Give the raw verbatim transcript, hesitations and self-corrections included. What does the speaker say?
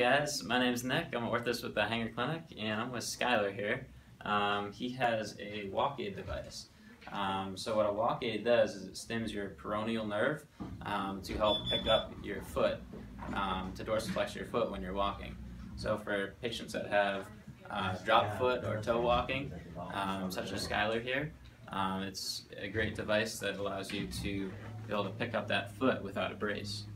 guys, my name's Nick. I'm an orthopedist with the Hanger Clinic, and I'm with Skylar here. Um, he has a walk aid device. Um, so what a walk aid does is it stims your peroneal nerve um, to help pick up your foot, um, to dorsiflex your foot when you're walking. So for patients that have uh, drop foot or toe walking, um, such as Skylar here, um, it's a great device that allows you to be able to pick up that foot without a brace.